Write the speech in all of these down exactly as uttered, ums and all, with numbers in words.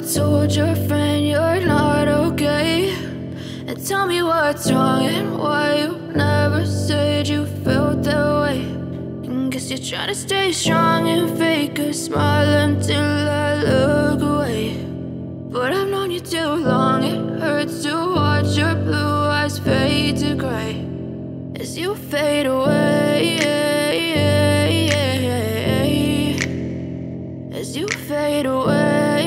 told your friend you're not okay, and tell me what's wrong and why you never said you felt that way. And guess you're trying to stay strong and fake a smile until I look away. But I've known you too long, it hurts to watch your blue eyes fade to gray as you fade away, as you fade away.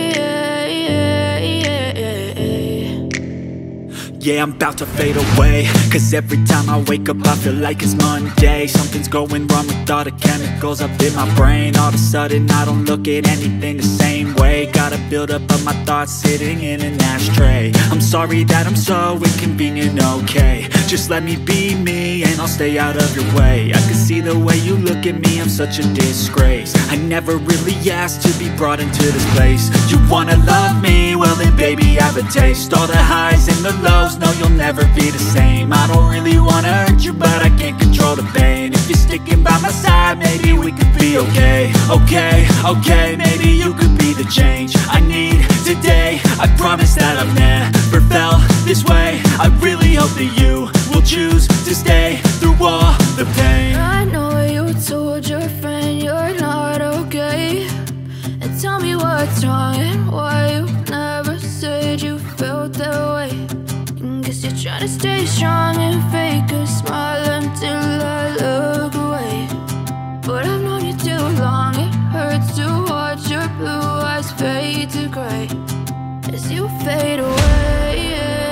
Yeah, I'm about to fade away, cause every time I wake up I feel like it's Monday. Something's going wrong with all the chemicals up in my brain. All of a sudden I don't look at anything the same way. Gotta build up of my thoughts sitting in an ashtray. I'm sorry that I'm so inconvenient, okay. Just let me be me and I'll stay out of your way. I can see the way you look at me, I'm such a disgrace. I never really asked to be brought into this place. You wanna love me? Well then baby have a taste. All the highs and the lows, no, you'll never be the same. I don't really wanna hurt you, but I can't control the pain. If you're sticking by my side, maybe we could be okay. Okay, okay, maybe you could be the change I need today. I promise that I've never felt this way. I really hope that you will choose to stay through all the pain. I know you told your friend you're not okay, and tell me what's wrong and why you never said you felt that way. Guess you're trying to stay strong and fake a smile until I look away. But I've known you too long, it hurts to watch your blue eyes fade to gray as you fade away,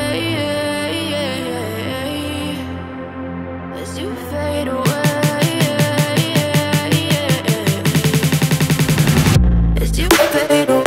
as you fade away, as you fade away.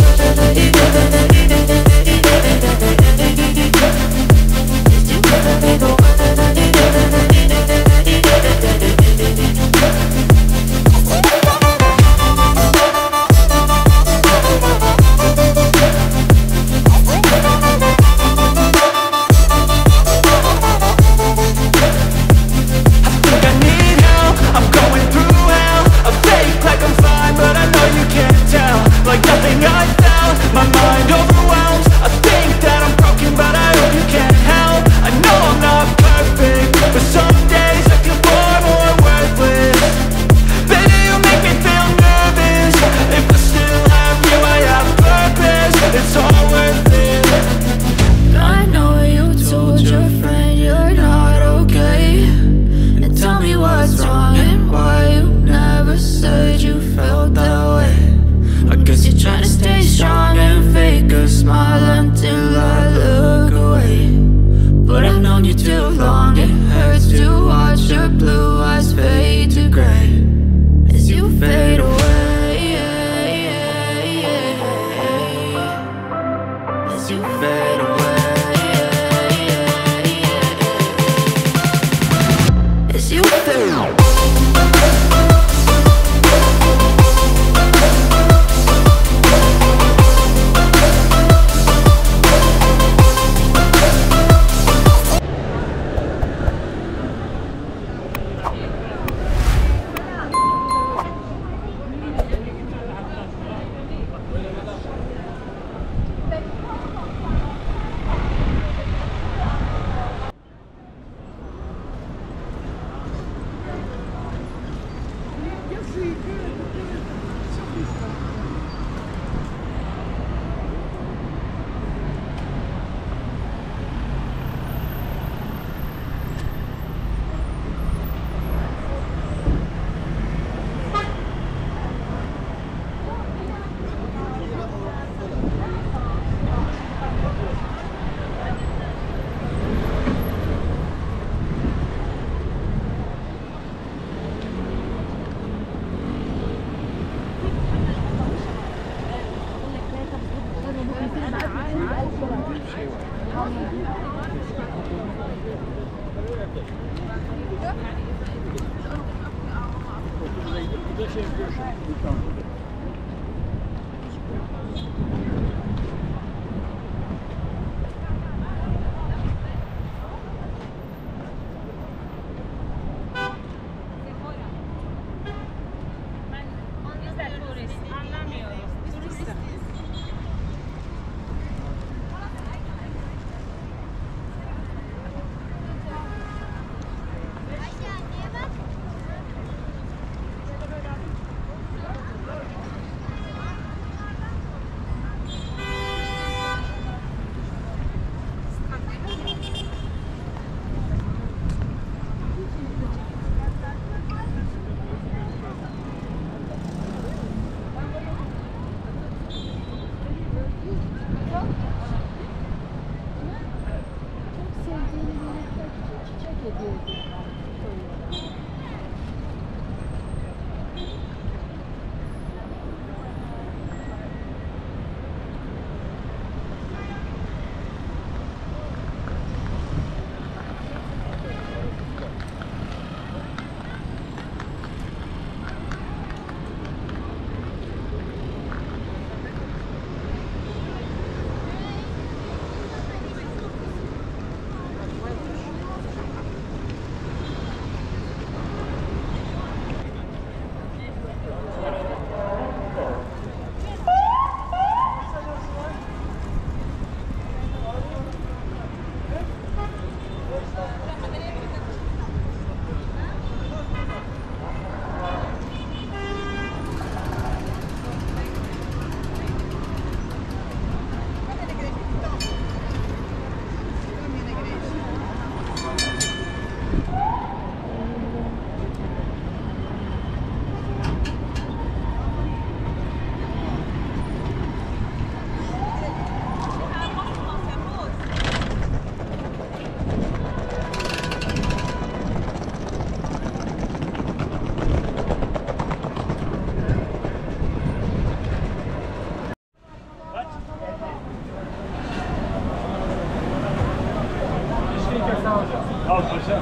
Al paşa.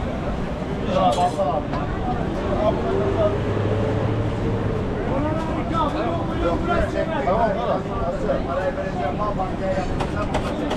Tamam, parayı vereceğim ama bankaya yapacağım.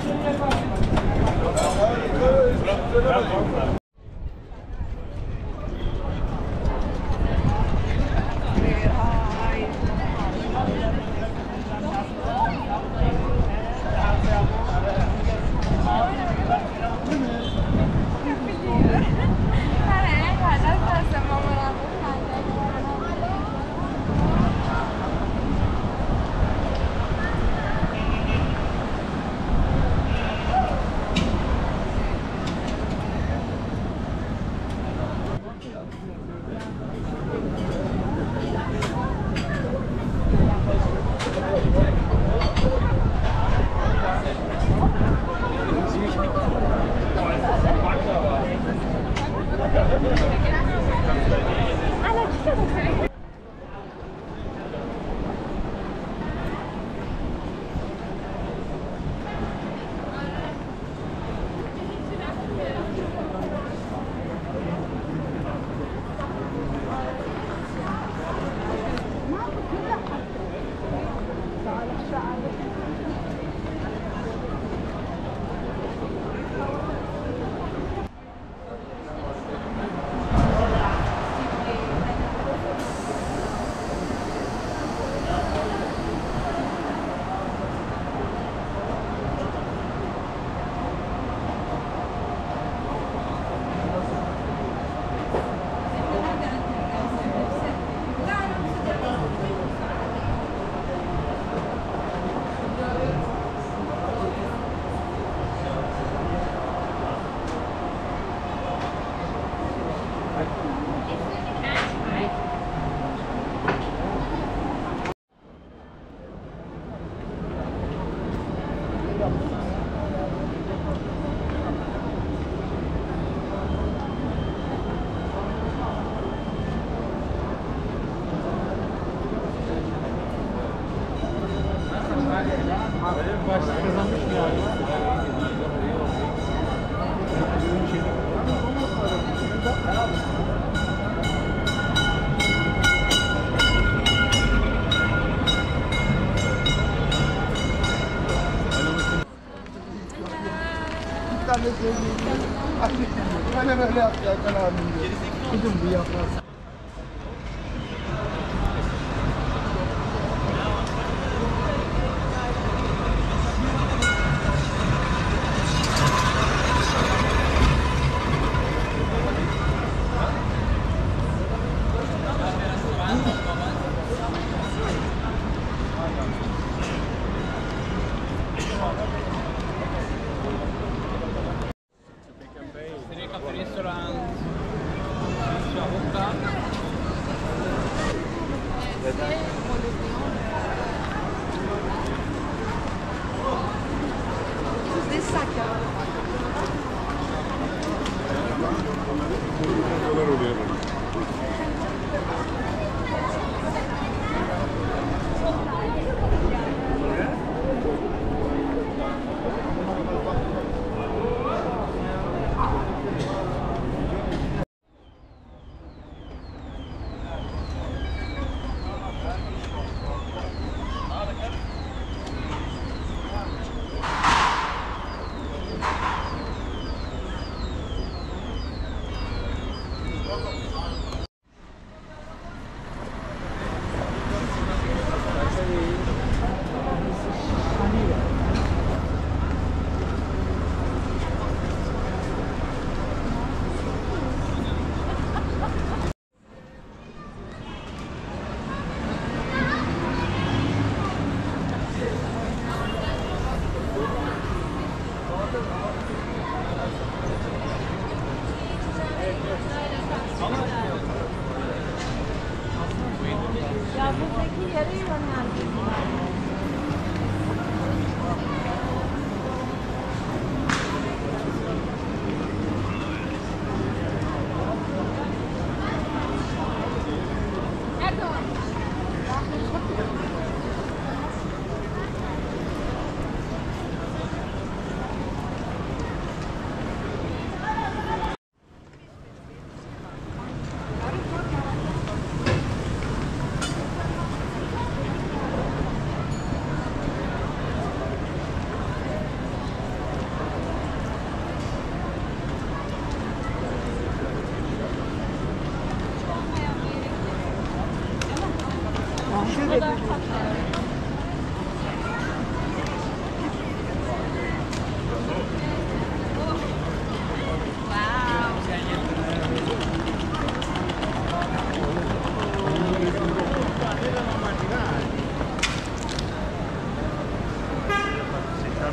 Başta kazanmış mı yani? Bir tane söyleyeyim. Böyle böyle yapacak abi. Kızım bu yapmaz. Des sacs.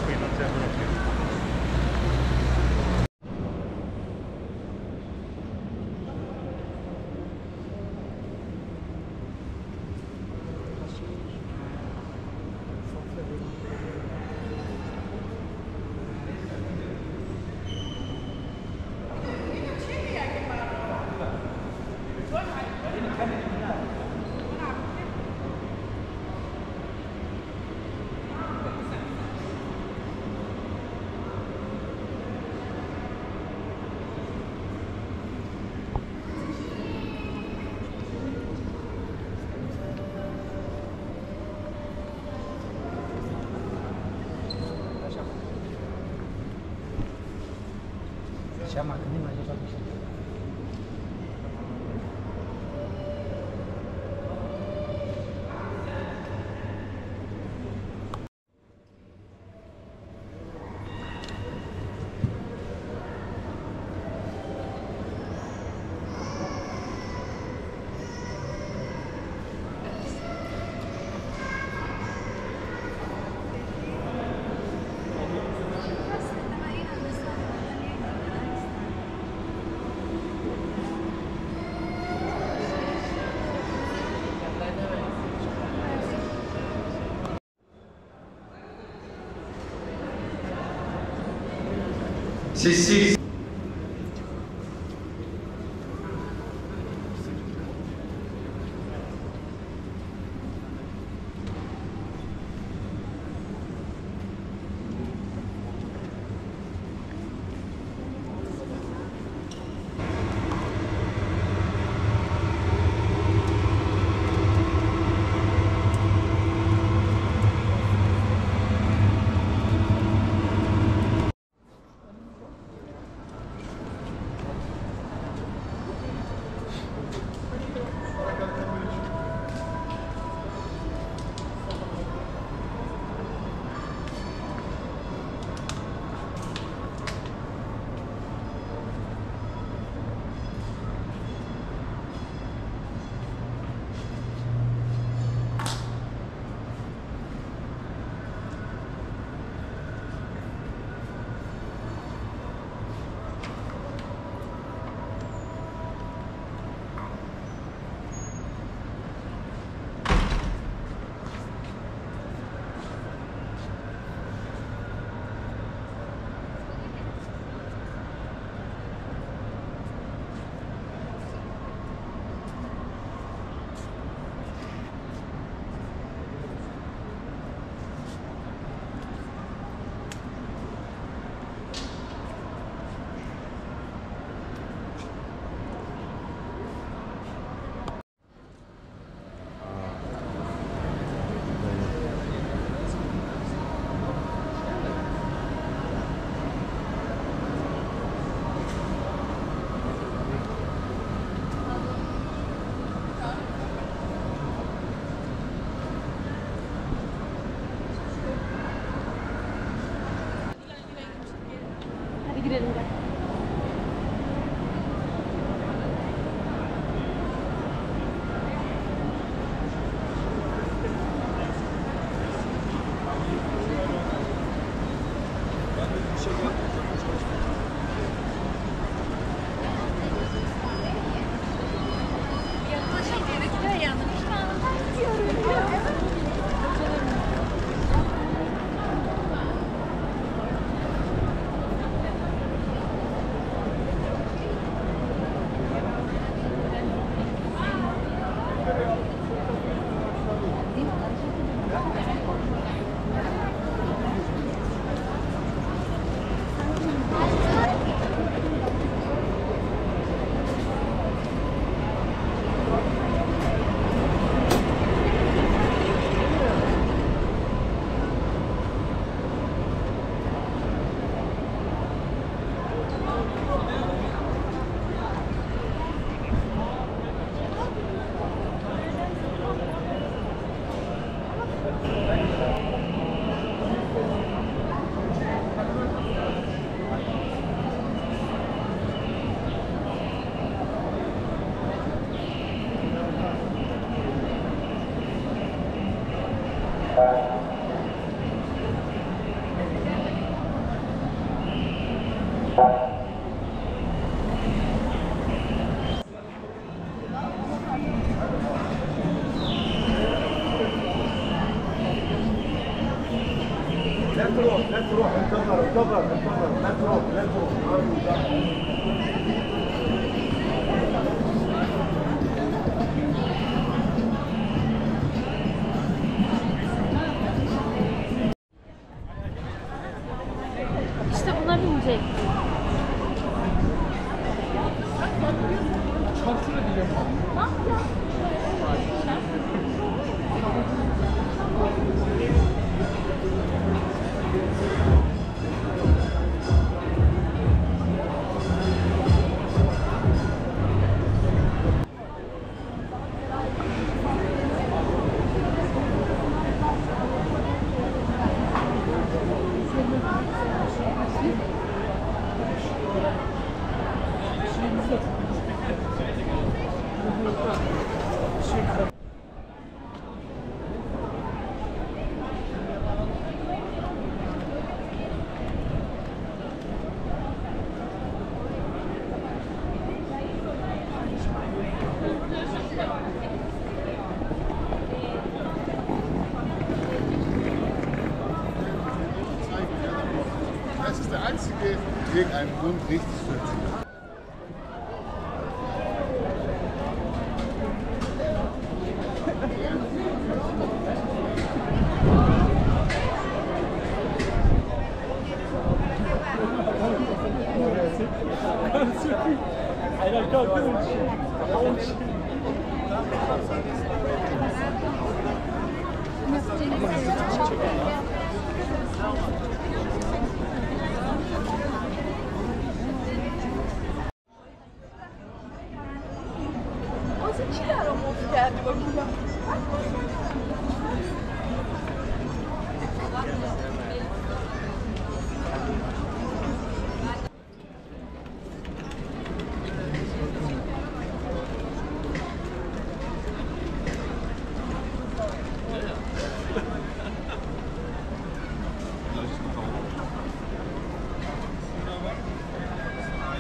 Siapa ini masih bagus. Sessiz. تروح لا تروح انتظر انتظر انتظر لا تروح لا تروح İşte buna binecek. Das ist der einzige Weg, einen Grund richtig zu erzählen.